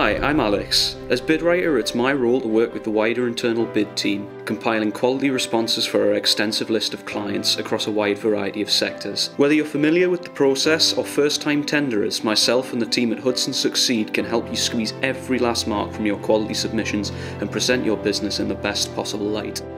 Hi, I'm Alex. As bid writer, it's my role to work with the wider internal bid team, compiling quality responses for our extensive list of clients across a wide variety of sectors. Whether you're familiar with the process or first-time tenderers, myself and the team at Hudson Succeed can help you squeeze every last mark from your quality submissions and present your business in the best possible light.